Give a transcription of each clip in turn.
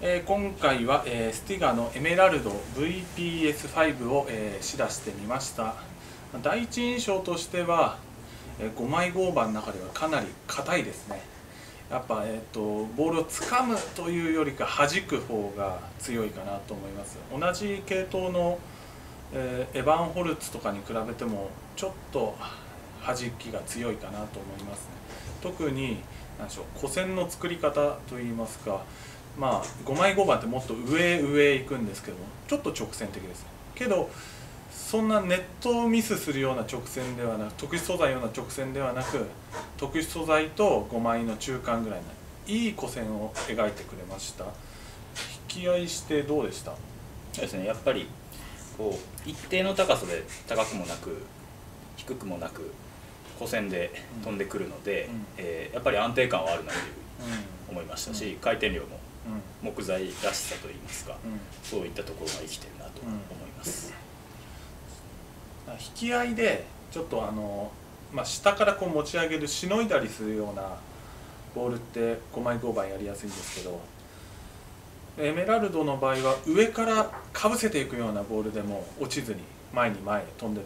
今回は、スティガのエメラルド VPS5 を、試打してみました。第一印象としては、5枚合板の中ではかなり硬いですね。やっぱ、ボールを掴むというよりか弾く方が強いかなと思います。同じ系統の、エヴァンホルツとかに比べてもちょっと弾きが強いかなと思いますね。特に何でしょう、古線の作り方といいますか、5枚合板ってもっと上行くんですけども、ちょっと直線的ですけど、そんなネットをミスするような直線ではなく、特殊素材ような直線ではなく、特殊素材と5枚の中間ぐらいのいい古線を描いてくれました。引き合いしてどうでした？ そうですね、やっぱりこう一定の高さで高くもなく低くもなく古線で飛んでくるので、やっぱり安定感はあるなという思いましたし、回転量も木材らしさといいますか、そういったところが生きてるなと思います。 引き合いでちょっと下からこう持ち上げる、しのいだりするようなボールって5枚合板やりやすいんですけど、エメラルドの場合は上からかぶせていくようなボールでも落ちずに前に前へ飛んでって、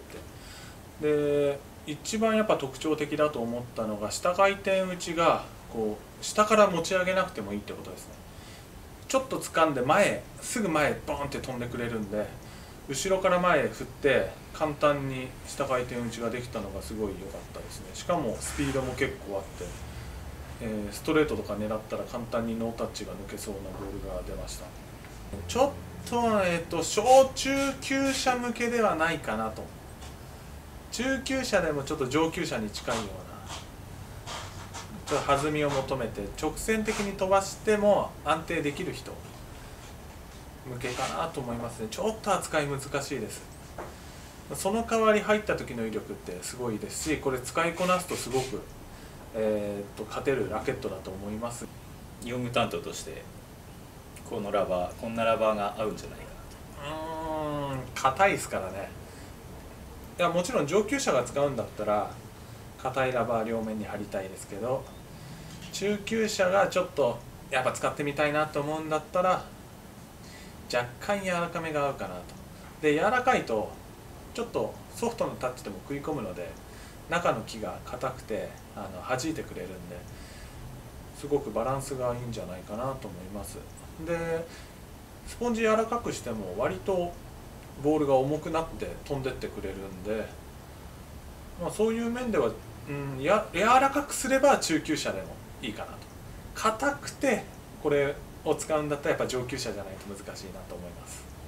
で一番やっぱ特徴的だと思ったのが、下回転打ちがこう下から持ち上げなくてもいいってことですね。ちょっと掴んですぐ前へボーンって飛んでくれるんで、後ろから前へ振って簡単に下回転打ちができたのがすごい良かったですね。しかもスピードも結構あって、ストレートとか狙ったら簡単にノータッチが抜けそうなボールが出ました。ちょっと、小中級者向けではないかなと。中級者でもちょっと上級者に近いような、ちょっと弾みを求めて直線的に飛ばしても安定できる人向けかなと思いますね。ちょっと扱い難しいです。その代わり入った時の威力ってすごいですし、これ使いこなすとすごく、勝てるラケットだと思います。 用具担当としてこんなラバーが合うんじゃないかなと。 硬いですからね。いや、もちろん上級者が使うんだったら硬いラバー両面に貼りたいですけど、中級者がちょっとやっぱ使ってみたいなと思うんだったら若干柔らかめが合うかなと。で、柔らかいとちょっとソフトのタッチでも食い込むので、中の木が硬くて弾いてくれるんで、すごくバランスがいいんじゃないかなと思います。で、スポンジ柔らかくしても割とボールが重くなって飛んでってくれるんで、そういう面では、柔らかくすれば中級者でもいいかなと。硬くてこれを使うんだったらやっぱ上級者じゃないと難しいなと思います。